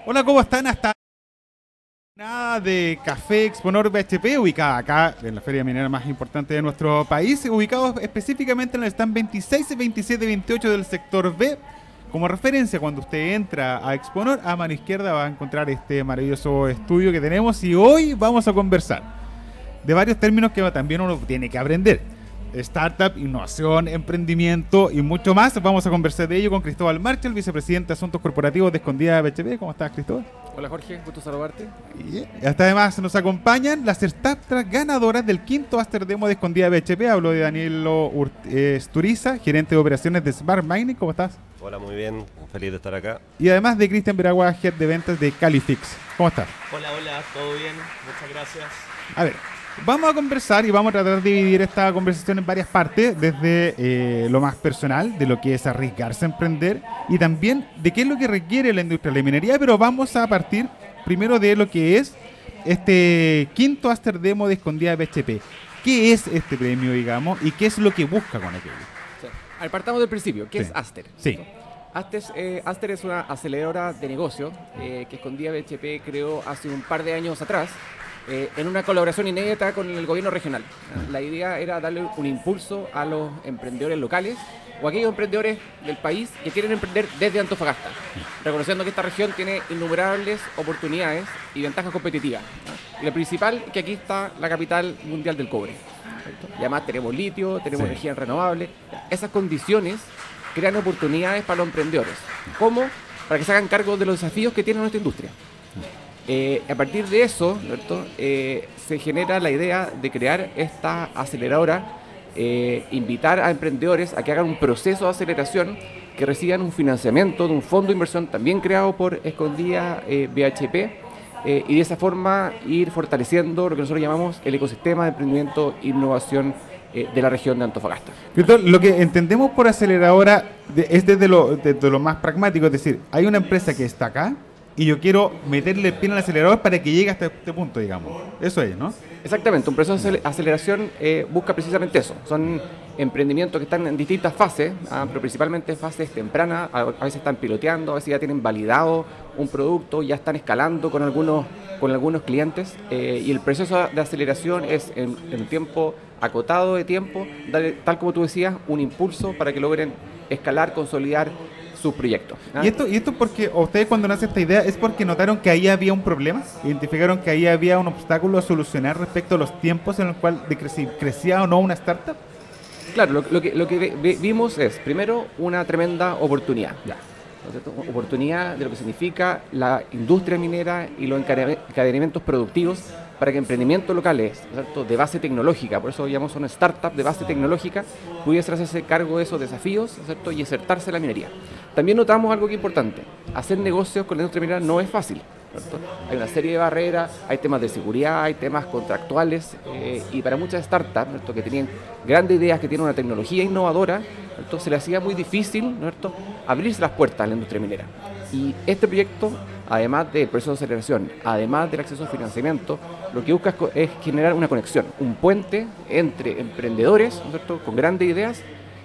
Hola, ¿cómo están? Hasta nada de Café Exponor BHP, ubicada acá en la feria minera más importante de nuestro país, ubicados específicamente en el stand 26, 27 y 28 del sector B. Como referencia, cuando usted entra a Exponor, a mano izquierda va a encontrar este maravilloso estudio que tenemos y hoy vamos a conversar de varios términos que también uno tiene que aprender. Startup, innovación, emprendimiento y mucho más. Vamos a conversar de ello con Cristóbal Marchal, vicepresidente de Asuntos Corporativos de Escondida BHP. ¿Cómo estás, Cristóbal? Hola Jorge, gusto saludarte. Y hasta además nos acompañan las startups ganadoras del quinto Master Demo de Escondida BHP. Hablo de Danilo Sturiza, gerente de operaciones de Smart Mining. ¿Cómo estás? Hola, muy bien, feliz de estar acá. Y además de Cristian Veragua, head de ventas de Califix. ¿Cómo estás? Hola, todo bien, muchas gracias. A ver, vamos a conversar y vamos a tratar de dividir esta conversación en varias partes, desde lo más personal, de lo que es arriesgarse a emprender, y también de qué es lo que requiere la industria de la minería, pero vamos a partir primero de lo que es este quinto Master Demo de Escondida BHP. ¿Qué es este premio, digamos, y qué es lo que busca con aquello? Sí. A ver, partamos del principio. ¿Qué es Aster? Sí. Aster es una aceleradora de negocio que Escondida BHP creó hace un par de años atrás, en una colaboración inédita con el gobierno regional. La idea era darle un impulso a los emprendedores locales o a aquellos emprendedores del país que quieren emprender desde Antofagasta, reconociendo que esta región tiene innumerables oportunidades y ventajas competitivas. Y la principal es que aquí está la capital mundial del cobre. Y además tenemos litio, tenemos energía renovable. Esas condiciones crean oportunidades para los emprendedores. ¿Cómo? Para que se hagan cargo de los desafíos que tiene nuestra industria. A partir de eso, ¿cierto? Se genera la idea de crear esta aceleradora, invitar a emprendedores a que hagan un proceso de aceleración, que reciban un financiamiento de un fondo de inversión también creado por Escondida BHP, y de esa forma ir fortaleciendo lo que nosotros llamamos el ecosistema de emprendimiento e innovación de la región de Antofagasta. Lo que entendemos por aceleradora es desde lo más pragmático, es decir, hay una empresa que está acá y yo quiero meterle el pie en el acelerador para que llegue hasta este punto, digamos. Eso es, ¿no? Exactamente, un proceso de aceleración busca precisamente eso. Son emprendimientos que están en distintas fases, pero principalmente fases tempranas. A veces están piloteando, a veces ya tienen validado un producto, ya están escalando con algunos clientes, y el proceso de aceleración es en tiempo acotado de tiempo, darle, tal como tú decías, un impulso para que logren escalar, consolidar sus proyectos. ¿Y esto porque ustedes cuando nace esta idea es porque notaron que ahí había un problema? ¿Identificaron que ahí había un obstáculo a solucionar respecto a los tiempos en los cuales crecía o no una startup? Claro, lo que vimos es, primero, una tremenda oportunidad. Oportunidad de lo que significa la industria minera y los encadenamientos productivos para que emprendimientos locales, ¿cierto?, de base tecnológica, por eso llamamos una startup de base tecnológica, pudiesen hacerse cargo de esos desafíos, ¿cierto?, y insertarse en la minería. También notamos algo que es importante: hacer negocios con la industria minera no es fácil, ¿cierto? Hay una serie de barreras, hay temas de seguridad, hay temas contractuales, y para muchas startups, ¿cierto?, que tenían grandes ideas, que tienen una tecnología innovadora, ¿cierto?, se les hacía muy difícil, ¿cierto?, abrirse las puertas a la industria minera. Y este proyecto, además del proceso de aceleración, además del acceso al financiamiento, lo que busca es generar una conexión, un puente entre emprendedores, ¿cierto?, con grandes ideas,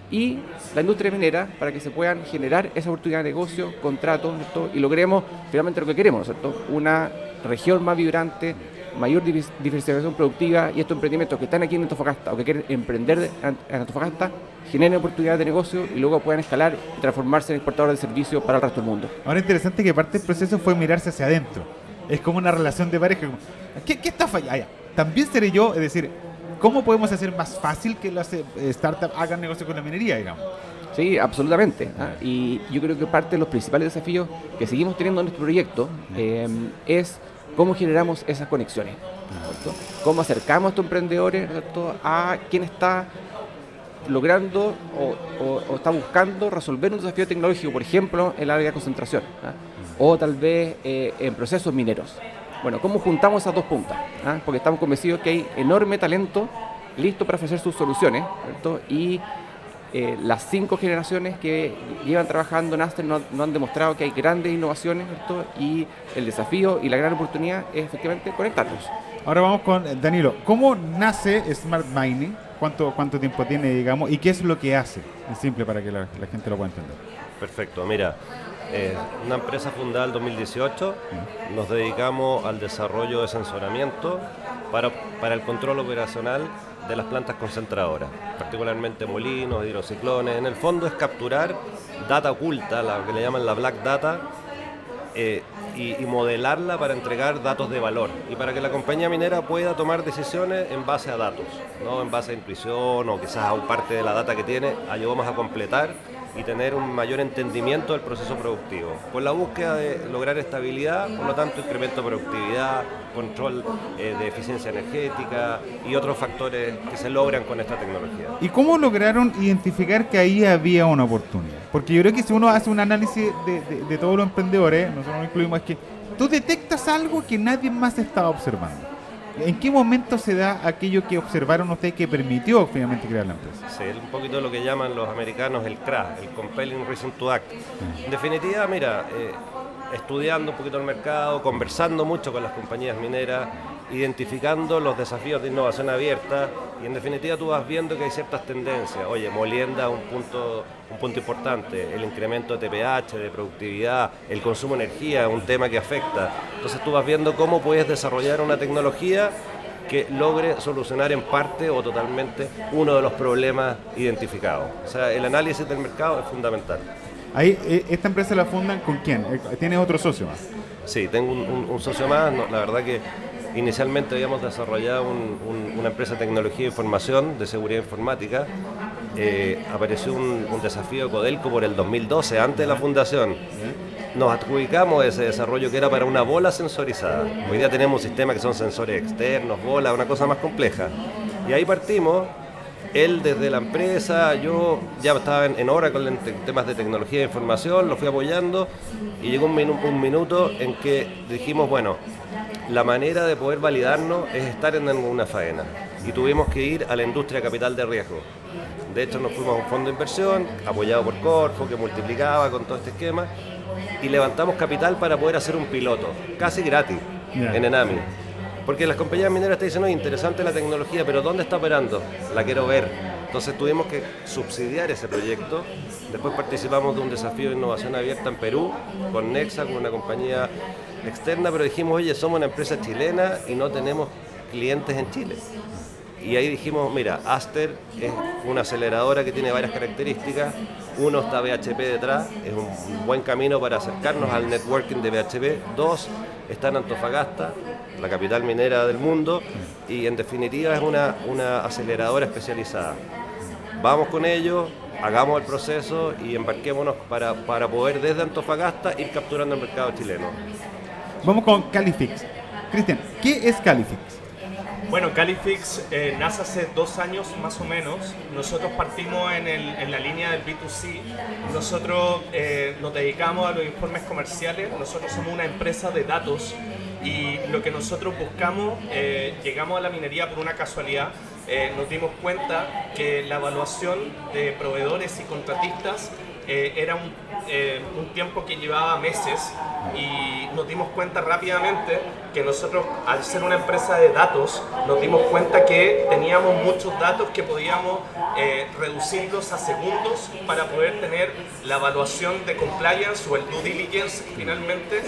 y la industria minera, para que se puedan generar esa oportunidad de negocio, contratos, ¿cierto?, y logremos finalmente lo que queremos, ¿cierto?, una región más vibrante, mayor diversificación productiva, y estos emprendimientos que están aquí en Antofagasta o que quieren emprender en Antofagasta generen oportunidades de negocio y luego puedan escalar y transformarse en exportadores de servicios para el resto del mundo. Ahora, interesante que parte del proceso fue mirarse hacia adentro. Es como una relación de pareja. ¿Qué está fallando? También seré yo, es decir, ¿cómo podemos hacer más fácil que las startups hagan negocio con la minería, digamos? Sí, absolutamente. Y yo creo que parte de los principales desafíos que seguimos teniendo en nuestro proyecto es cómo generamos esas conexiones, ¿cierto? Cómo acercamos a estos emprendedores, ¿cierto?, a quien está logrando o está buscando resolver un desafío tecnológico, por ejemplo, en el área de concentración, o tal vez en procesos mineros. Bueno, ¿cómo juntamos esas dos puntas? Porque estamos convencidos que hay enorme talento listo para ofrecer sus soluciones, ¿cierto? Y las 5 generaciones que llevan trabajando en Aster no han demostrado que hay grandes innovaciones, ¿cierto? Y el desafío y la gran oportunidad es efectivamente conectarlos. Ahora vamos con Danilo. ¿Cómo nace Smart Mining? ¿Cuánto tiempo tiene, digamos? ¿Y qué es lo que hace? Es simple para que la gente lo pueda entender. Perfecto, mira, Una empresa fundada en 2018, nos dedicamos al desarrollo de sensoramiento para el control operacional de las plantas concentradoras, particularmente molinos, hidrociclones. En el fondo es capturar data oculta, la que le llaman la black data, y modelarla para entregar datos de valor y para que la compañía minera pueda tomar decisiones en base a datos, no en base a intuición o quizás a parte de la data que tiene. Ayudamos a completar y tener un mayor entendimiento del proceso productivo, con la búsqueda de lograr estabilidad, por lo tanto incremento de productividad, control de eficiencia energética y otros factores que se logran con esta tecnología. ¿Y cómo lograron identificar que ahí había una oportunidad? Porque yo creo que si uno hace un análisis de todos los emprendedores, nosotros nos incluimos, es que tú detectas algo que nadie más estaba observando. ¿En qué momento se da aquello que observaron ustedes que permitió finalmente crear la empresa? Sí, un poquito lo que llaman los americanos el CRA, el Compelling Reason to Act. En definitiva, mira, estudiando un poquito el mercado, conversando mucho con las compañías mineras, identificando los desafíos de innovación abierta y en definitiva tú vas viendo que hay ciertas tendencias. Oye, molienda, un punto importante, el incremento de TPH, de productividad, el consumo de energía, un tema que afecta. Entonces tú vas viendo cómo puedes desarrollar una tecnología que logre solucionar en parte o totalmente uno de los problemas identificados. O sea, el análisis del mercado es fundamental. Ahí, ¿esta empresa la fundan con quién? ¿Tienes otro socio más? Sí, tengo un socio más. No, la verdad que inicialmente habíamos desarrollado una empresa de tecnología e información, de seguridad informática. Apareció un desafío de Codelco por el 2012, antes de la fundación. Nos adjudicamos ese desarrollo que era para una bola sensorizada. Hoy día tenemos un sistema que son sensores externos, bolas, una cosa más compleja. Y ahí partimos. Él desde la empresa, yo ya estaba en Oracle en temas de tecnología de información, lo fui apoyando y llegó un minuto en que dijimos, bueno, la manera de poder validarnos es estar en una faena y tuvimos que ir a la industria capital de riesgo. De hecho nos fuimos a un fondo de inversión apoyado por Corfo que multiplicaba con todo este esquema y levantamos capital para poder hacer un piloto, casi gratis, en Enami. Porque las compañías mineras te dicen, no, interesante la tecnología, pero ¿dónde está operando? La quiero ver. Entonces tuvimos que subsidiar ese proyecto. Después participamos de un desafío de innovación abierta en Perú, con Nexa, con una compañía externa, pero dijimos, oye, somos una empresa chilena y no tenemos clientes en Chile. Y ahí dijimos, mira, Aster es una aceleradora que tiene varias características. Uno, está BHP detrás, es un buen camino para acercarnos al networking de BHP. Dos, está en Antofagasta, la capital minera del mundo, y en definitiva es una aceleradora especializada. Vamos con ellos, hagamos el proceso y embarquémonos para poder desde Antofagasta ir capturando el mercado chileno. Vamos con Califix. Cristian, ¿qué es Califix? Bueno, Califix nace hace 2 años más o menos. Nosotros partimos en la línea del B2C. Nosotros nos dedicamos a los informes comerciales. Nosotros somos una empresa de datos y lo que nosotros buscamos, llegamos a la minería por una casualidad. Nos dimos cuenta que la evaluación de proveedores y contratistas era un tiempo que llevaba meses y nos dimos cuenta rápidamente que nosotros, al ser una empresa de datos, nos dimos cuenta que teníamos muchos datos que podíamos reducirlos a segundos para poder tener la evaluación de compliance o el due diligence finalmente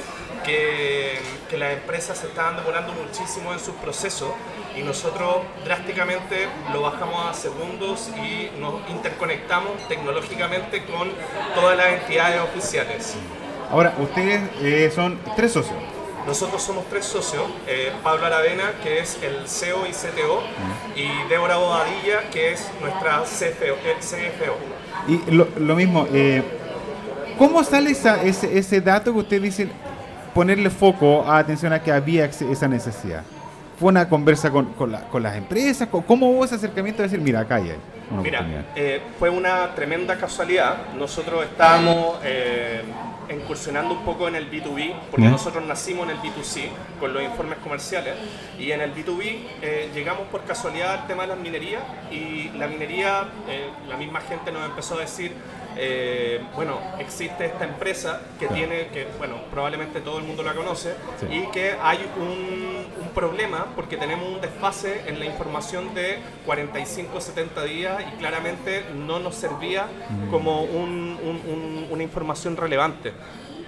que las empresas se estaban demorando muchísimo en sus procesos y nosotros drásticamente lo bajamos a segundos y nos interconectamos tecnológicamente con todas las entidades oficiales. Ahora, ustedes son 3 socios. Nosotros somos 3 socios, Pablo Aravena, que es el CEO y CTO, y Débora Bobadilla, que es nuestra CFO. Y lo mismo, ¿cómo sale ese dato que usted dice ponerle foco a atención a que había esa necesidad? ¿Fue una conversa con las empresas? ¿Cómo hubo ese acercamiento de decir, mira, acá hay una oportunidad? Fue una tremenda casualidad. Nosotros estábamos incursionando un poco en el B2B, porque nosotros nacimos en el B2C con los informes comerciales, y en el B2B llegamos por casualidad al tema de las minerías, y la minería, la misma gente nos empezó a decir, bueno, existe esta empresa que tiene, que bueno, probablemente todo el mundo la conoce, y que hay un problema porque tenemos un desfase en la información de 45-70 días y claramente no nos servía como una información relevante.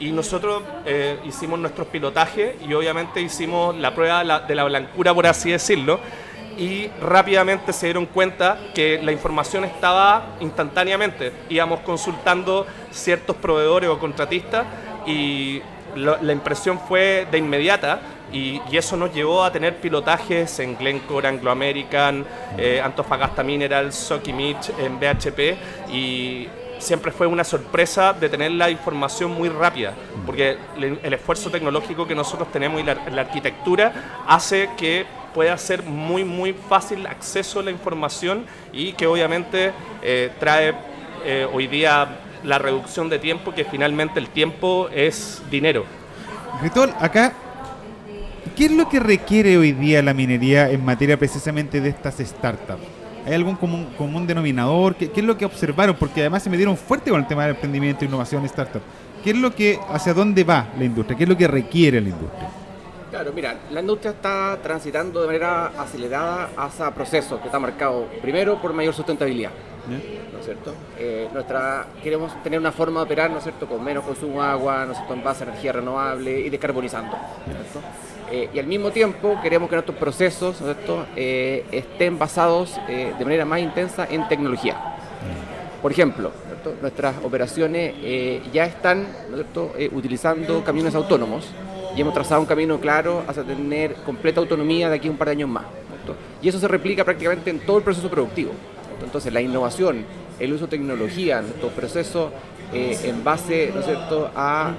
Y nosotros hicimos nuestros pilotajes y obviamente hicimos la prueba de la blancura, por así decirlo, y rápidamente se dieron cuenta que la información estaba instantáneamente. Íbamos consultando ciertos proveedores o contratistas y la impresión fue de inmediata. Y eso nos llevó a tener pilotajes en Glencore, Anglo American, Antofagasta Minerals, Sokimich, en BHP, y siempre fue una sorpresa de tener la información muy rápida, porque el esfuerzo tecnológico que nosotros tenemos y la arquitectura hace que pueda ser muy fácil acceso a la información y que obviamente trae hoy día la reducción de tiempo, que finalmente el tiempo es dinero. Cristóbal, acá, ¿qué es lo que requiere hoy día la minería en materia precisamente de estas startups? ¿Hay algún común denominador? ¿Qué es lo que observaron? Porque además se metieron fuerte con el tema del emprendimiento, innovación y startup. ¿Qué es lo que, hacia dónde va la industria? ¿Qué es lo que requiere la industria? Claro, mira, la industria está transitando de manera acelerada hacia procesos que están marcados primero por mayor sustentabilidad, ¿no es cierto? Queremos tener una forma de operar, ¿no es cierto?, con menos consumo de agua, ¿no es cierto?, en base a energía renovable y descarbonizando, ¿no es cierto? Y al mismo tiempo queremos que nuestros procesos, ¿no es cierto?, estén basados de manera más intensa en tecnología. Por ejemplo, ¿no es cierto?, nuestras operaciones ya están, ¿no es cierto?, utilizando camiones autónomos y hemos trazado un camino claro hacia tener completa autonomía de aquí a un par de años más, ¿no es cierto? Y eso se replica prácticamente en todo el proceso productivo, ¿no es cierto? Entonces la innovación, el uso de tecnología, nuestros procesos en base, ¿no es cierto?, a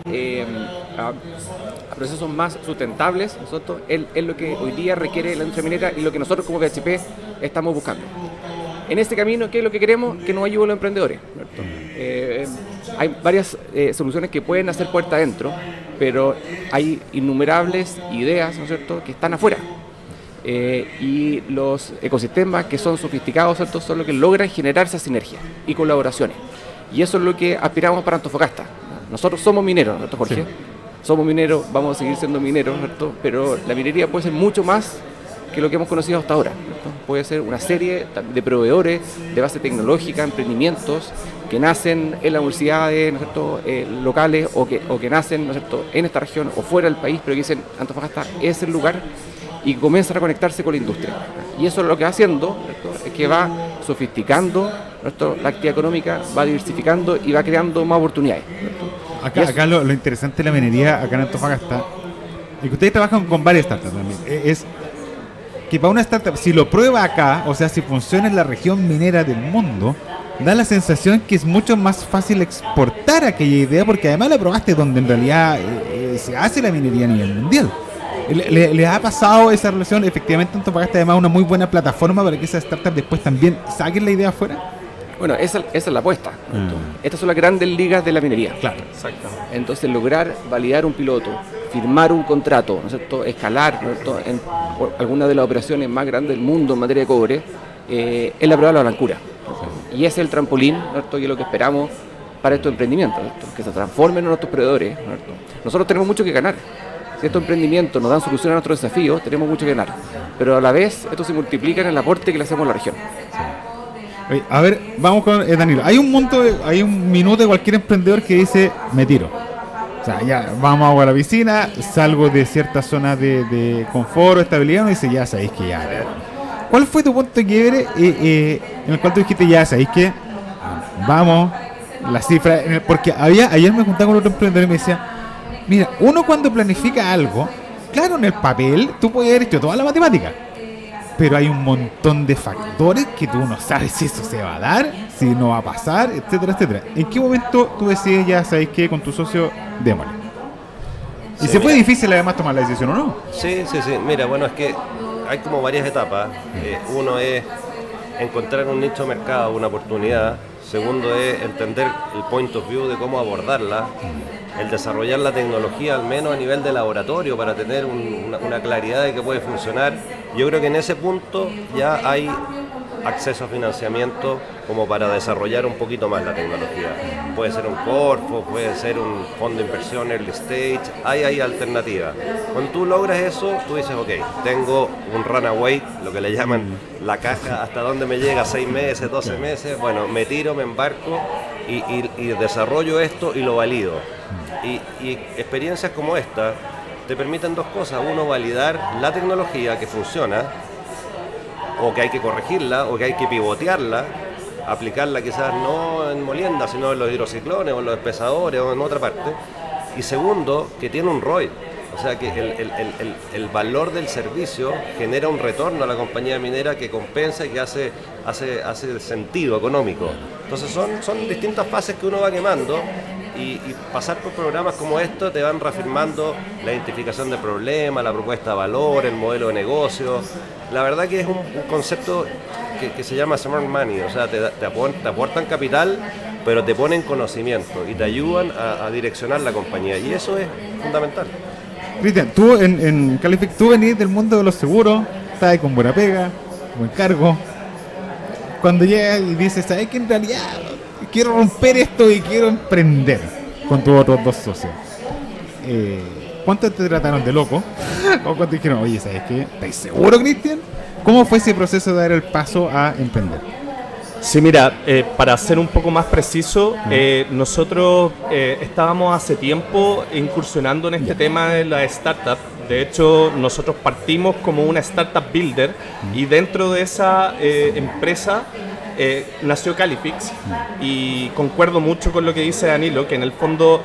procesos más sustentables, ¿no es cierto?, es lo que hoy día requiere la industria minera y lo que nosotros como BHP estamos buscando. En este camino, ¿qué es lo que queremos? Que nos ayuden los emprendedores, ¿no es cierto? Hay varias soluciones que pueden hacer puerta adentro, pero hay innumerables ideas, ¿no es cierto?, que están afuera. Y los ecosistemas que son sofisticados, ¿cierto?, son los que logran generar esas sinergias y colaboraciones. Y eso es lo que aspiramos para Antofagasta. Nosotros somos mineros, ¿no, Jorge? Sí. Somos mineros, vamos a seguir siendo mineros, ¿cierto? Pero la minería puede ser mucho más que lo que hemos conocido hasta ahora, ¿cierto? Puede ser una serie de proveedores de base tecnológica, emprendimientos que nacen en las universidades, ¿no es cierto?, locales o que nacen, ¿no es cierto?, en esta región o fuera del país, pero que dicen Antofagasta es el lugar y comienzan a conectarse con la industria. Y eso es lo que va haciendo, ¿cierto?, es que va sofisticando, ¿cierto?, la actividad económica, va diversificando y va creando más oportunidades, ¿cierto? Acá lo interesante de la minería acá en Antofagasta es que ustedes trabajan con varias startups también. Es que para una startup, si lo prueba acá, o sea, si funciona en la región minera del mundo, da la sensación que es mucho más fácil exportar aquella idea, porque además la probaste donde en realidad se hace la minería a nivel mundial. ¿Le ha pasado esa relación? Efectivamente, Antofagasta además una muy buena plataforma para que esas startups después también saquen la idea afuera. Bueno, esa es la apuesta. Estas son las grandes ligas de la minería. Claro, exacto. Entonces, lograr validar un piloto, firmar un contrato, ¿no es cierto?, escalar, ¿no es cierto?, en alguna de las operaciones más grandes del mundo en materia de cobre, es la prueba de la blancura. Y ese es el trampolín, ¿no es cierto?, y es lo que esperamos para estos emprendimientos, ¿no es cierto?, que se transformen en nuestros proveedores, ¿no es cierto? Nosotros tenemos mucho que ganar. Si estos emprendimientos nos dan solución a nuestros desafíos, tenemos mucho que ganar. Pero a la vez, esto se multiplica en el aporte que le hacemos a la región. A ver, vamos con Danilo. Hay un minuto de cualquier emprendedor que dice, me tiro. O sea, ya, vamos a la piscina, salgo de cierta zona de confort o estabilidad, y dice, ya sabéis que ya. ¿Cuál fue tu punto de quiebre en el cual tú dijiste, ya sabéis que vamos, la cifra? Porque ayer me juntaba con otro emprendedor y me decía, mira, uno cuando planifica algo, claro, en el papel tú puedes haber hecho toda la matemática, pero hay un montón de factores que tú no sabes si eso se va a dar, si no va a pasar, etcétera, etcétera. ¿En qué momento tú decides, ya sabéis que con tu socio, démosle? Y se fue difícil además tomar la decisión, ¿o no? Sí. Mira, bueno, es que hay como varias etapas. Uno es encontrar un nicho de mercado, una oportunidad. Segundo es entender el point of view de cómo abordarla. El desarrollar la tecnología, al menos a nivel de laboratorio, para tener una claridad de que puede funcionar. Yo creo que en ese punto ya hay acceso a financiamiento como para desarrollar un poquito más la tecnología. Puede ser un Corfo, puede ser un fondo de inversión early stage, hay alternativas. Cuando tú logras eso, tú dices, ok, tengo un runaway, lo que le llaman la caja, hasta dónde me llega, 6 meses, 12 meses, bueno, me tiro, me embarco y desarrollo esto y lo valido. Y experiencias como esta te permiten dos cosas: uno, validar la tecnología que funciona, o que hay que corregirla, o que hay que pivotearla, aplicarla quizás no en molienda, sino en los hidrociclones, o en los espesadores, o en otra parte. Y segundo, que tiene un ROI, o sea que el valor del servicio genera un retorno a la compañía minera que compensa y que hace sentido económico. Entonces son distintas fases que uno va quemando. Y pasar por programas como estos te van reafirmando la identificación de problemas, la propuesta de valor, el modelo de negocio. La verdad que es un concepto que se llama smart money, o sea, te aportan capital, pero te ponen conocimiento y te ayudan a direccionar la compañía, y eso es fundamental. Cristian, tú en Calific, tú venís del mundo de los seguros, estás ahí con buena pega, buen cargo. Cuando llegas y dices, ¿sabes que en realidad quiero romper esto y quiero emprender con tus otros dos socios? ¿Cuántos te trataron de loco? ¿O cuántos dijeron, oye, ¿sabes qué? ¿Estás seguro, Cristian? ¿Cómo fue ese proceso de dar el paso a emprender? Sí, mira, para ser un poco más preciso, nosotros estábamos hace tiempo incursionando en este tema de la startup. De hecho, nosotros partimos como una startup builder y dentro de esa empresa nació Califix, y concuerdo mucho con lo que dice Danilo, que en el fondo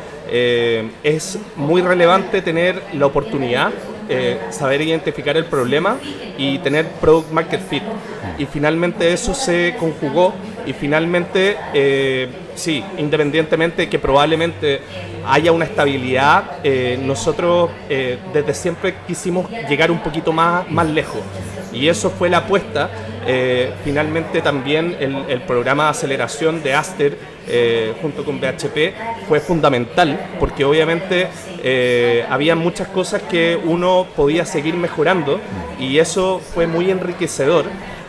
es muy relevante tener la oportunidad, saber identificar el problema y tener product market fit, y finalmente eso se conjugó y finalmente sí, independientemente de que probablemente haya una estabilidad, nosotros desde siempre quisimos llegar un poquito más lejos, y eso fue la apuesta. Finalmente también el programa de aceleración de Aster junto con BHP fue fundamental, porque obviamente había muchas cosas que uno podía seguir mejorando, y eso fue muy enriquecedor.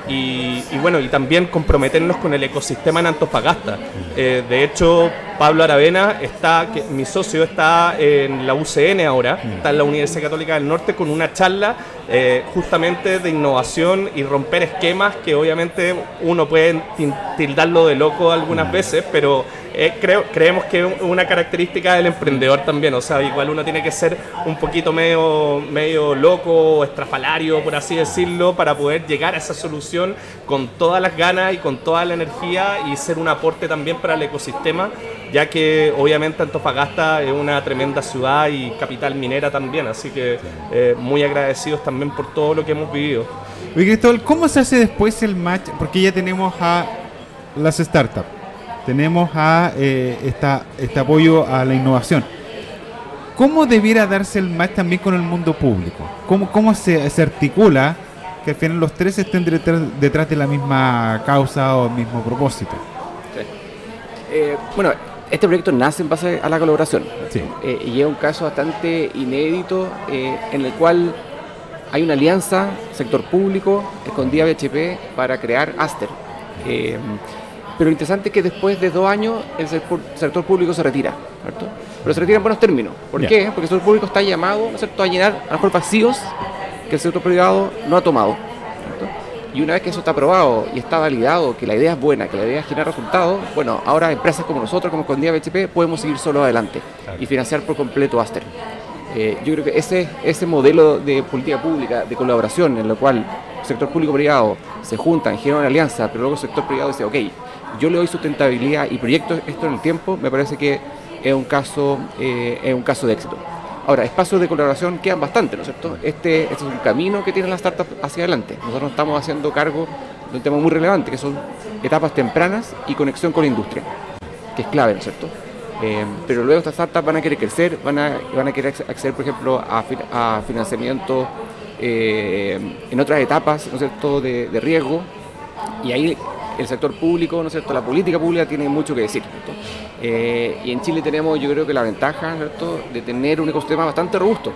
Y bueno, y también comprometernos con el ecosistema en Antofagasta. De hecho, Pablo Aravena, mi socio, está en la UCN ahora, está en la Universidad Católica del Norte con una charla justamente de innovación y romper esquemas, que obviamente uno puede tildarlo de loco algunas veces, pero creemos que es una característica del emprendedor también. O sea, igual uno tiene que ser un poquito medio loco, estrafalario, por así decirlo, para poder llegar a esa solución con todas las ganas y con toda la energía, y ser un aporte también para el ecosistema, ya que obviamente Antofagasta es una tremenda ciudad y capital minera también, así que muy agradecidos también por todo lo que hemos vivido. Oye, Cristóbal, ¿cómo se hace después el match? Porque ya tenemos a las startups, tenemos a este apoyo a la innovación. ¿Cómo debiera darse el match también con el mundo público? ¿Cómo se articula que al final los tres estén detrás de la misma causa o el mismo propósito? Sí. Bueno, este proyecto nace en base a la colaboración, Sí. Y es un caso bastante inédito, en el cual hay una alianza sector público escondida BHP para crear Aster. Pero lo interesante es que después de 2 años el sector público se retira, ¿cierto? Pero se retira en buenos términos. ¿Por qué? Porque el sector público está llamado, ¿no es cierto?, a llenar a lo mejor vacíos que el sector privado no ha tomado, ¿cierto? Y una vez que eso está aprobado y está validado, que la idea es buena, que la idea genera resultados, bueno, ahora empresas como nosotros, como Escondida BHP, podemos seguir solo adelante y financiar por completo Aster. Yo creo que ese modelo de política pública, de colaboración, en el cual el sector público-privado se juntan, generan una alianza, pero luego el sector privado dice, ok, yo le doy sustentabilidad y proyecto esto en el tiempo, me parece que es un caso de éxito. Ahora, espacios de colaboración quedan bastante, ¿no es cierto? Este es un camino que tienen las startups hacia adelante. Nosotros estamos haciendo cargo de un tema muy relevante, que son etapas tempranas y conexión con la industria, que es clave, ¿no es cierto? Pero luego estas startups van a querer crecer, van a querer acceder, por ejemplo, a financiamiento en otras etapas, ¿no es cierto?, de riesgo, y ahí el sector público, ¿no es cierto?, la política pública tiene mucho que decir, ¿cierto? Y en Chile tenemos, yo creo que la ventaja, ¿cierto?, de tener un ecosistema bastante robusto,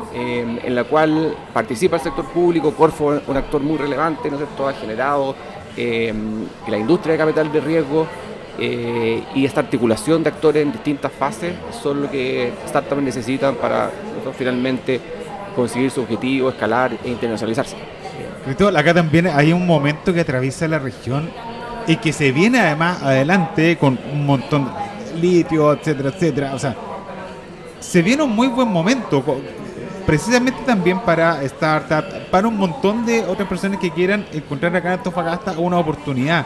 en la cual participa el sector público. Corfo, un actor muy relevante, ¿no es cierto?, ha generado que la industria de capital de riesgo y esta articulación de actores en distintas fases son lo que startups necesitan para finalmente conseguir su objetivo, escalar e internacionalizarse. Cristóbal, acá también hay un momento que atraviesa la región y que se viene además adelante con un montón de litio, etcétera, etcétera. O sea, se viene un muy buen momento, precisamente también para startups, para un montón de otras personas que quieran encontrar acá en Antofagasta una oportunidad.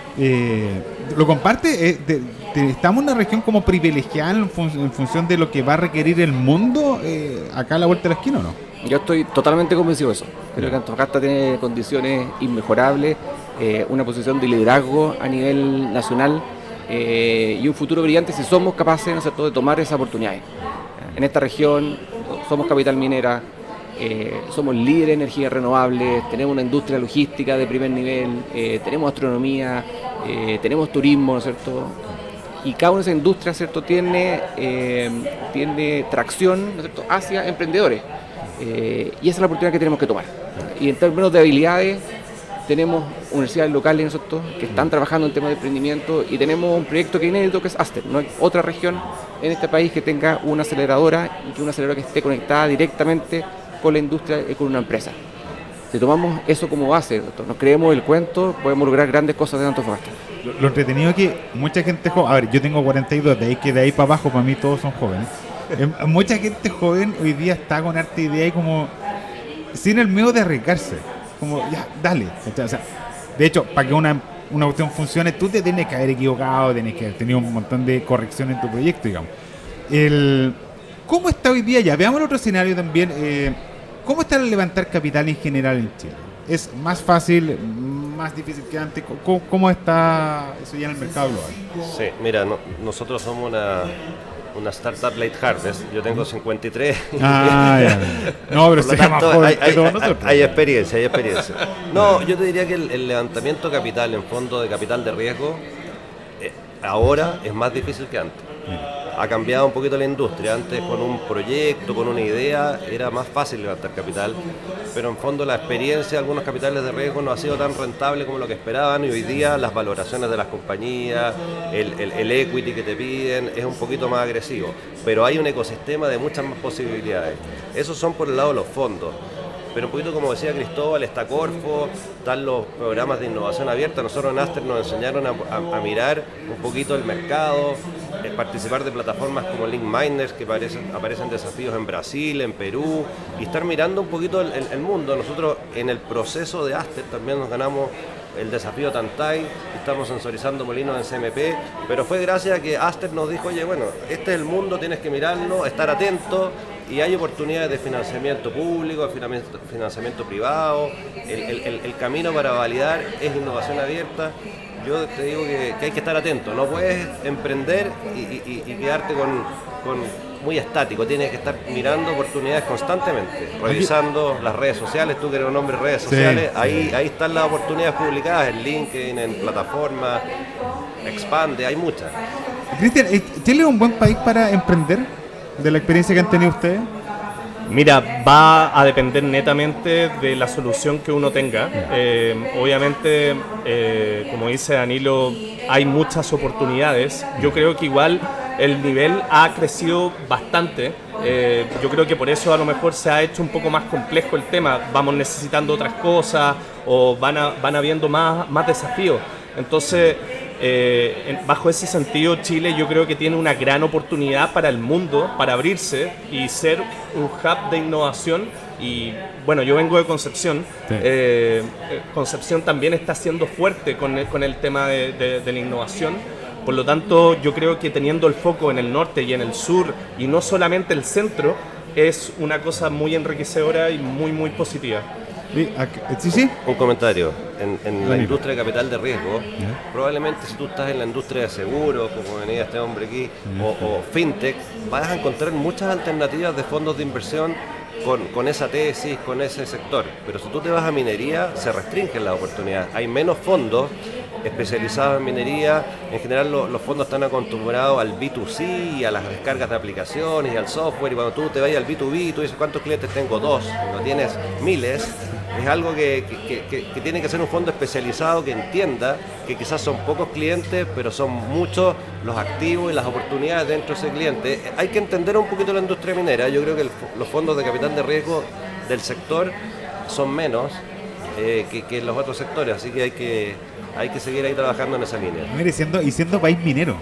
¿Lo comparte? ¿Estamos en una región como privilegiada en función de lo que va a requerir el mundo acá a la vuelta de la esquina o no? Yo estoy totalmente convencido de eso. Creo que Antofagasta tiene condiciones inmejorables, una posición de liderazgo a nivel nacional y un futuro brillante si somos capaces, ¿no es cierto?, de tomar esas oportunidades. En esta región somos capital minera, somos líderes en energías renovables, tenemos una industria logística de primer nivel, tenemos astronomía, tenemos turismo, ¿no es cierto? Y cada una de esas industrias, ¿cierto?, tiene tracción, ¿no es cierto?, hacia emprendedores. Y esa es la oportunidad que tenemos que tomar. Y en términos de habilidades, tenemos universidades locales, ¿no es cierto?, que están trabajando en temas de emprendimiento y tenemos un proyecto que es inédito, que es Aster. No hay otra región en este país que tenga una aceleradora y que una aceleradora que esté conectada directamente con la industria y con una empresa. Si tomamos eso como base, nos creemos el cuento, podemos lograr grandes cosas de Antofagasta. Lo entretenido es que mucha gente joven, a ver, yo tengo 42, de ahí para abajo para mí todos son jóvenes. Mucha gente joven hoy día está con harta idea y como sin el miedo de arriesgarse, como ya, dale. O sea, de hecho, para que una cuestión funcione, tú te tienes que haber equivocado, tienes que haber tenido un montón de correcciones en tu proyecto, digamos. ¿Cómo está hoy día? Ya veamos el otro escenario también. ¿Cómo está el levantar capital en general en Chile? ¿Es más fácil, más difícil que antes? ¿Cómo está eso ya en el mercado global? Sí, mira, nosotros somos una startup late harvest. Yo tengo 53. Ya. No, pero se llama joven que todos nosotros. Hay experiencia. No, yo te diría que el levantamiento de capital en fondo de capital de riesgo ahora es más difícil que antes. Ha cambiado un poquito la industria. Antes, con un proyecto, con una idea, era más fácil levantar capital, pero en fondo la experiencia de algunos capitales de riesgo no ha sido tan rentable como lo que esperaban, y hoy día las valoraciones de las compañías, el equity que te piden es un poquito más agresivo, pero hay un ecosistema de muchas más posibilidades. Esos son por el lado de los fondos. Pero un poquito, como decía Cristóbal, está Corfo, están los programas de innovación abierta. Nosotros en Aster nos enseñaron a mirar un poquito el mercado, participar de plataformas como Link Miners, que aparecen desafíos en Brasil, en Perú, y estar mirando un poquito el mundo. Nosotros en el proceso de Aster también nos ganamos el desafío Tantay, estamos sensorizando molinos en CMP, pero fue gracias a que Aster nos dijo, oye, bueno, este es el mundo, tienes que mirarlo, estar atento, y hay oportunidades de financiamiento público, de financiamiento privado, el camino para validar es innovación abierta. Yo te digo que hay que estar atento, no puedes emprender y quedarte muy estático, tienes que estar mirando oportunidades constantemente, revisando las redes sociales. Tú que eres un hombre de redes sociales, ahí están las oportunidades publicadas en LinkedIn, en plataformas, Expande, hay muchas. Cristian, ¿Chile es un buen país para emprender? ¿De la experiencia que han tenido ustedes? Mira, va a depender netamente de la solución que uno tenga. Obviamente, como dice Danilo, hay muchas oportunidades. Yo creo que igual el nivel ha crecido bastante. Yo creo que por eso a lo mejor se ha hecho un poco más complejo el tema. Vamos necesitando otras cosas o van habiendo más desafíos. Entonces, bajo ese sentido, Chile yo creo que tiene una gran oportunidad para el mundo, para abrirse y ser un hub de innovación. Y bueno, yo vengo de Concepción. Sí. Concepción también está siendo fuerte con el tema de la innovación. Por lo tanto, yo creo que teniendo el foco en el norte y en el sur, y no solamente el centro, es una cosa muy enriquecedora y muy positiva. Sí. Un comentario. En la industria de capital de riesgo, probablemente si tú estás en la industria de seguros, como venía este hombre aquí, o fintech, vas a encontrar muchas alternativas de fondos de inversión con esa tesis, con ese sector. Pero si tú te vas a minería, se restringen las oportunidades. Hay menos fondos especializados en minería. En general los fondos están acostumbrados al B2C y a las descargas de aplicaciones y al software, y cuando tú te vayas al B2B, tú dices, ¿cuántos clientes tengo? 2, no tienes miles. Es algo que tiene que ser un fondo especializado que entienda que quizás son pocos clientes, pero son muchos los activos y las oportunidades dentro de ese cliente. Hay que entender un poquito la industria minera. Yo creo que los fondos de capital de riesgo del sector son menos que los otros sectores, así que hay que seguir ahí trabajando en esa línea. Mire, siendo país minero.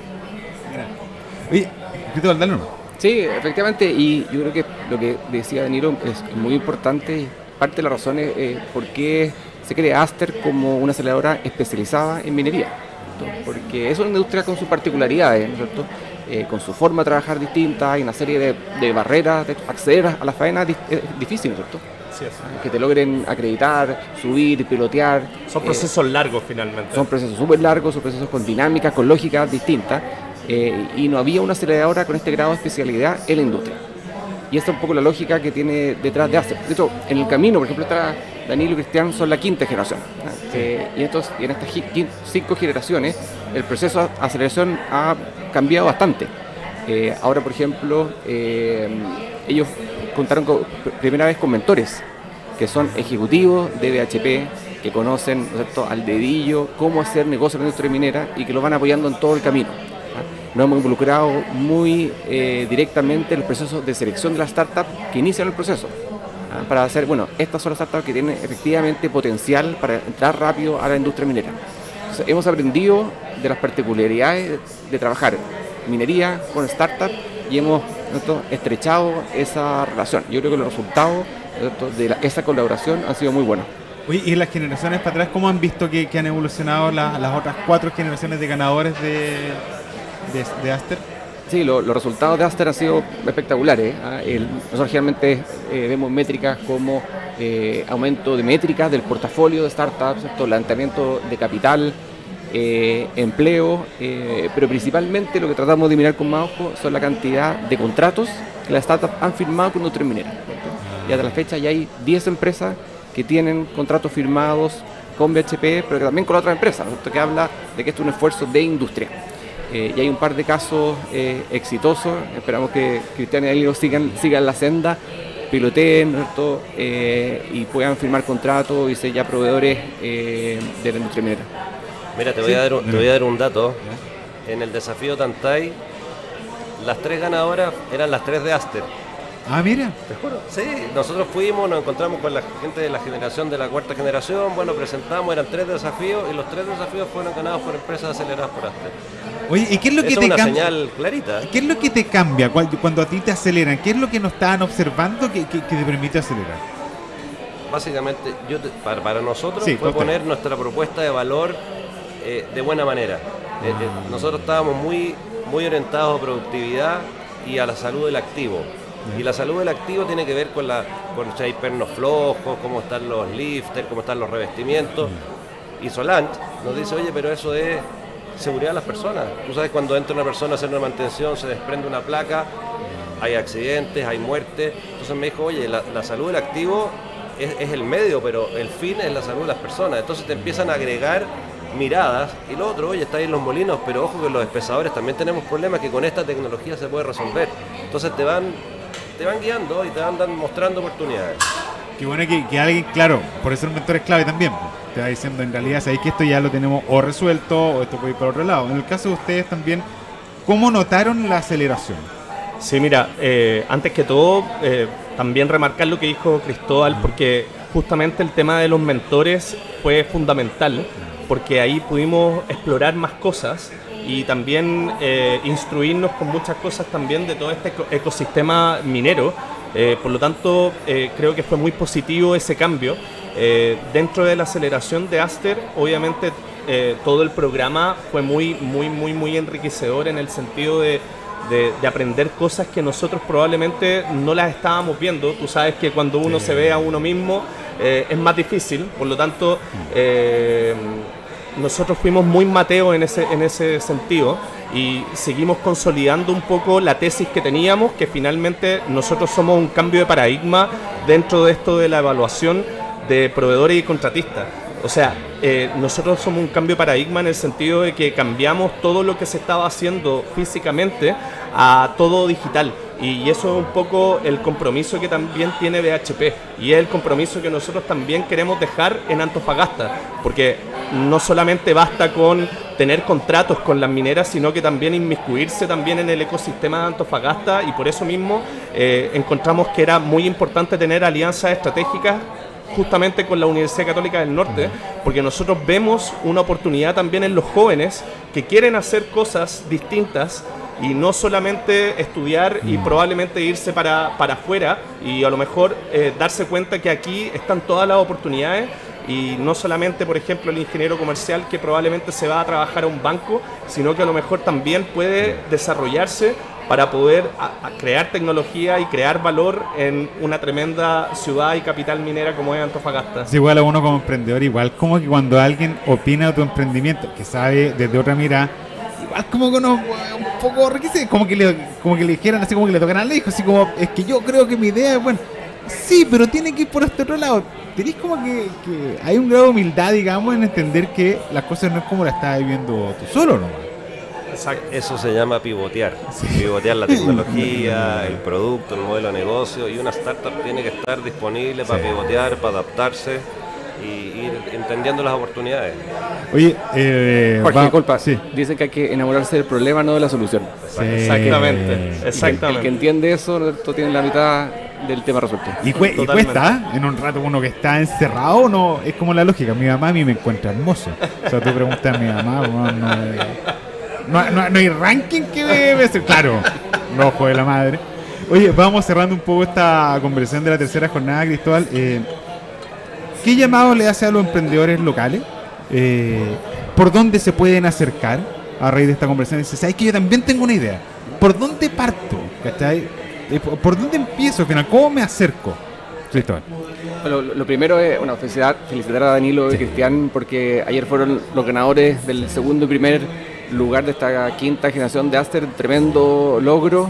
Oye, Cristóbal, dale uno. Sí, efectivamente, y yo creo que lo que decía Danilo es muy importante. Parte de la razón es por qué se crea Aster como una aceleradora especializada en minería, ¿cierto? Porque es una industria con sus particularidades, ¿no es cierto? Con su forma de trabajar distinta, hay una serie de barreras, de acceder a la faena es difícil, ¿no es cierto? Sí, Que te logren acreditar, subir, pilotear. son procesos largos finalmente. Son procesos súper largos, son procesos con dinámicas, con lógicas distintas, y no había una aceleradora con este grado de especialidad en la industria. Y esta es un poco la lógica que tiene detrás de Aster. De hecho, en el camino, por ejemplo, está Danilo y Cristian, son la quinta generación. Y en estas 5 generaciones, el proceso de aceleración ha cambiado bastante. Ahora, por ejemplo, ellos contaron primera vez con mentores, que son ejecutivos de BHP, que conocen, ¿no es cierto?, al dedillo cómo hacer negocio en la industria minera y que lo van apoyando en todo el camino. Nos hemos involucrado muy directamente en el proceso de selección de las startups que inician el proceso, para hacer, bueno, estas son las startups que tienen efectivamente potencial para entrar rápido a la industria minera. Entonces, hemos aprendido de las particularidades de trabajar minería con startups y hemos, ¿no?, estrechado esa relación. Yo creo que los resultados, ¿no?, de esa colaboración han sido muy buenos. Oye, y las generaciones para atrás, ¿cómo han visto que han evolucionado las otras 4 generaciones de ganadores de Aster? Sí, los resultados de Aster han sido espectaculares. Nosotros generalmente vemos métricas como aumento de métricas del portafolio de startups, lanzamiento de capital, empleo, pero principalmente lo que tratamos de mirar con más ojo son la cantidad de contratos que las startups han firmado con industria minera. Y hasta la fecha ya hay 10 empresas que tienen contratos firmados con BHP, pero que también con otras empresas, ¿no?, que habla de que esto es un esfuerzo de industria. Y hay un par de casos exitosos. Esperamos que Cristian y Danilo sigan la senda, piloteen, ¿no?, y puedan firmar contratos y ser ya proveedores de la industria minera. Mira, te voy a dar un dato. En el desafío Tantay, las 3 ganadoras eran las 3 de Aster. Ah, mira. Te juro. Sí, nosotros fuimos, nos encontramos con la gente de la generación de la 4ª generación, bueno, presentamos, eran 3 desafíos y los 3 desafíos fueron ganados por empresas aceleradas por Aster. Oye, ¿y qué es lo que te cambia? Es una cambia? señal clarita. ¿Qué es lo que te cambia cuando a ti te aceleran? ¿Qué es lo que no estaban observando que te permite acelerar? Básicamente, para nosotros Sí, fue poner nuestra propuesta de valor de buena manera. Nosotros estábamos muy orientados a productividad y a la salud del activo. Y la salud del activo tiene que ver con si hay pernos flojos, cómo están los lifters, cómo están los revestimientos. Y Solange nos dice, oye, pero eso es seguridad de las personas. Tú sabes, cuando entra una persona a hacer una mantención, se desprende una placa, hay accidentes, hay muertes. Entonces me dijo, oye, la salud del activo es el medio, pero el fin es la salud de las personas. Entonces te empiezan a agregar miradas. Y lo otro, oye, está ahí en los molinos, pero ojo que los espesadores también tenemos problemas que con esta tecnología se puede resolver. Entonces te van guiando y te van mostrando oportunidades. Qué bueno que alguien, claro, por eso el mentor es clave también. Te va diciendo, en realidad, sabéis que esto ya lo tenemos o resuelto o esto puede ir para otro lado. En el caso de ustedes también, ¿cómo notaron la aceleración? Sí, mira, antes que todo, también remarcar lo que dijo Cristóbal, porque justamente el tema de los mentores fue fundamental, porque ahí pudimos explorar más cosas y también instruirnos con muchas cosas también de todo este ecosistema minero. Por lo tanto, creo que fue muy positivo ese cambio. Dentro de la aceleración de Aster, obviamente todo el programa fue muy enriquecedor en el sentido de aprender cosas que nosotros probablemente no las estábamos viendo. Tú sabes que cuando uno se ve a uno mismo es más difícil, por lo tanto nosotros fuimos muy mateos en ese sentido y seguimos consolidando un poco la tesis que teníamos, que finalmente nosotros somos un cambio de paradigma dentro de esto de la evaluación de proveedores y contratistas. O sea, nosotros somos un cambio de paradigma en el sentido de que cambiamos todo lo que se estaba haciendo físicamente a todo digital. Y eso es un poco el compromiso que también tiene BHP y es el compromiso que nosotros también queremos dejar en Antofagasta, porque no solamente basta con tener contratos con las mineras, sino que también inmiscuirse también en el ecosistema de Antofagasta, y por eso mismo encontramos que era muy importante tener alianzas estratégicas justamente con la Universidad Católica del Norte, porque nosotros vemos una oportunidad también en los jóvenes que quieren hacer cosas distintas y no solamente estudiar y probablemente irse para afuera, y a lo mejor darse cuenta que aquí están todas las oportunidades, y no solamente, por ejemplo, el ingeniero comercial que probablemente se va a trabajar a un banco, sino que a lo mejor también puede desarrollarse para poder crear tecnología y crear valor en una tremenda ciudad y capital minera como es Antofagasta. Es igual a uno como emprendedor, igual como que cuando alguien opina de tu emprendimiento, que sabe desde otra mirada, igual como que uno un poco como que le dijeran así, como que le tocaran la dijo, así como, es que yo creo que mi idea es buena. Sí, pero tiene que ir por este otro lado. Tenés como que hay un grado de humildad, digamos, en entender que las cosas no es como las estás viviendo tú solo, ¿no? Exacto. Eso se llama pivotear. Sí. Pivotear la tecnología, el producto, el modelo de negocio, y una startup tiene que estar disponible para pivotear, para adaptarse y ir entendiendo las oportunidades. Oye, Jorge, disculpa, sí. Dicen que hay que enamorarse del problema, no de la solución. Sí. Exactamente. El que entiende eso, tiene la mitad del tema resuelto. Y cuesta, en un rato uno que está encerrado, no es como la lógica. Mi mamá a mí me encuentra hermoso. O sea, tú preguntas a mi mamá, no hay ranking que me claro, no ojo de la madre. Oye, vamos cerrando un poco esta conversación de la tercera jornada, Cristóbal. ¿Qué llamado le hace a los emprendedores locales? ¿Por dónde se pueden acercar a raíz de esta conversación? Dice, ¿sabes que yo también tengo una idea? ¿Por dónde parto? ¿Cachai? ¿Por dónde empiezo al final? ¿Cómo me acerco? Cristóbal. Bueno, lo primero es felicitar a Danilo y Cristian, porque ayer fueron los ganadores del segundo y primer lugar de esta quinta generación de Aster. Tremendo logro.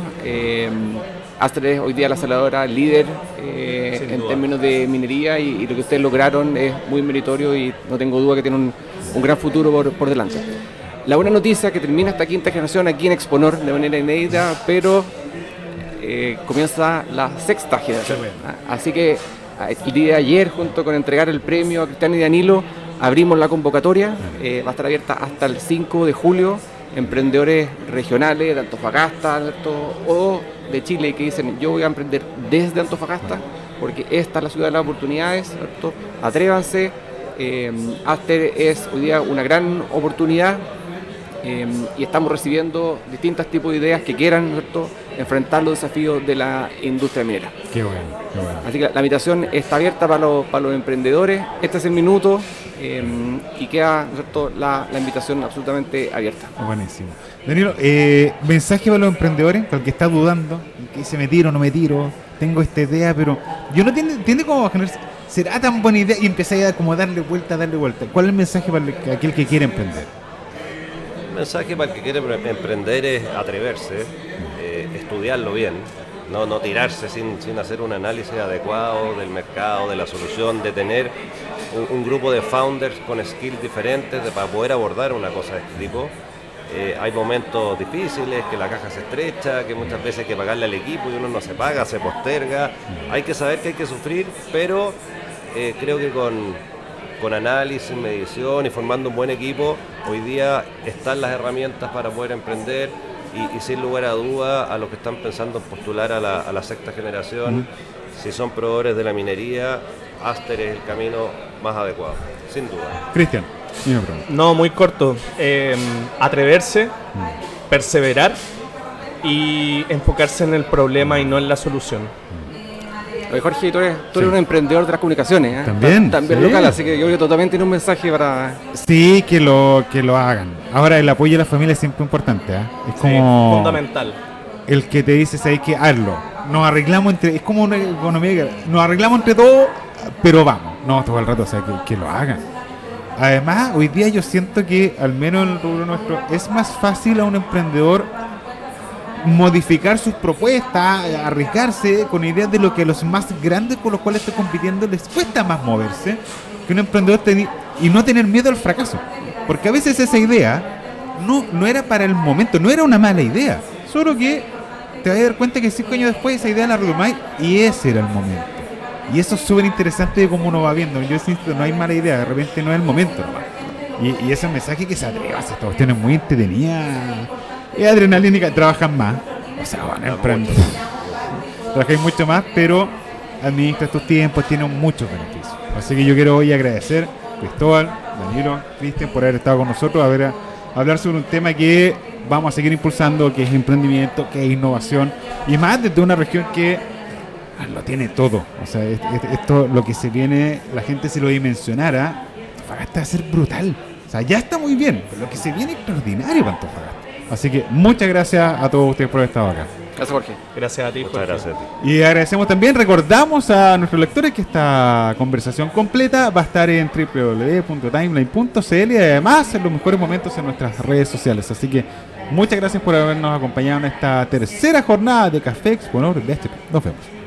Aster es hoy día la aceleradora líder en términos de minería, y lo que ustedes lograron es muy meritorio y no tengo duda que tiene un gran futuro por delante. La buena noticia es que termina esta quinta generación aquí en Exponor de manera inédita, pero comienza la sexta generación. Así que el día de ayer, junto con entregar el premio a Cristian y Danilo, abrimos la convocatoria. Va a estar abierta hasta el 5 de julio. Emprendedores regionales de Antofagasta, ¿cierto?, o de Chile, que dicen yo voy a emprender desde Antofagasta porque esta es la ciudad de las oportunidades, ¿cierto? Atrévanse. Aster es hoy día una gran oportunidad, y estamos recibiendo distintos tipos de ideas que quieran, ¿cierto?, enfrentar los desafíos de la industria minera. Qué bueno, qué bueno. Así que la invitación está abierta para los emprendedores. Este es el minuto, y queda, ¿cierto?, la invitación absolutamente abierta. Buenísimo. Danilo, mensaje para los emprendedores, para el que está dudando, que dice me tiro, no me tiro, tengo esta idea, pero yo no tiene como generar, será tan buena idea, y empecé a como darle vuelta. ¿Cuál es el mensaje para aquel que quiere emprender? El mensaje para el que quiere emprender es atreverse, estudiarlo bien, no tirarse sin hacer un análisis adecuado del mercado, de la solución, de tener un grupo de founders con skills diferentes para poder abordar una cosa de este tipo. Hay momentos difíciles, que la caja se estrecha, que muchas veces hay que pagarle al equipo y uno no se paga, se posterga. Hay que saber que hay que sufrir, pero creo que con análisis, medición y formando un buen equipo, hoy día están las herramientas para poder emprender, y sin lugar a duda a los que están pensando en postular a la sexta generación, si son proveedores de la minería, Aster es el camino más adecuado, sin duda. Cristian. No, muy corto. Atreverse, perseverar y enfocarse en el problema y no en la solución. Oye, Jorge, tú eres un emprendedor de las comunicaciones, ¿eh? También sí. Local, así que yo creo que totalmente tiene un mensaje para... Sí, que lo hagan. Ahora, el apoyo de la familia es siempre importante, ¿eh? Es como... fundamental. El que te dice, ¿sabes qué? Hazlo. Nos arreglamos entre... Es como una economía, nos arreglamos entre todos, pero vamos. No, todo el rato, o sea, que lo hagan. Además, hoy día yo siento que, al menos en el rubro nuestro, es más fácil a un emprendedor modificar sus propuestas, arriesgarse con ideas de lo que a los más grandes con los cuales está compitiendo les cuesta más moverse que un emprendedor y no tener miedo al fracaso, porque a veces esa idea no era para el momento, no era una mala idea, solo que te vas a dar cuenta que 5 años después esa idea la retomáis y ese era el momento. Y eso es súper interesante de cómo uno va viendo. Yo insisto, no hay mala idea, de repente no es el momento nomás. Y ese mensaje que se atreva a hacer esta cuestión es muy entretenida. Es adrenalínica, trabajan más. O sea, bueno, trabajáis mucho más, pero administras tus tiempos, tiene muchos beneficios. Así que yo quiero hoy agradecer a Cristóbal, Danilo, Cristian por haber estado con nosotros, a hablar sobre un tema que vamos a seguir impulsando, que es emprendimiento, que es innovación, y más desde una región que lo tiene todo. O sea, esto, lo que se viene, la gente si lo dimensionara, Antofagasta va a ser brutal. O sea, ya está muy bien, pero lo que se viene es extraordinario para Antofagasta. Así que muchas gracias a todos ustedes por haber estado acá. Gracias, Jorge. Gracias a ti, Muchas Jorge. gracias a ti. Y agradecemos también, recordamos a nuestros lectores que esta conversación completa va a estar en www.timeline.cl y además en los mejores momentos en nuestras redes sociales. Así que muchas gracias por habernos acompañado en esta tercera jornada de Café Expo Nord de este. Nos vemos.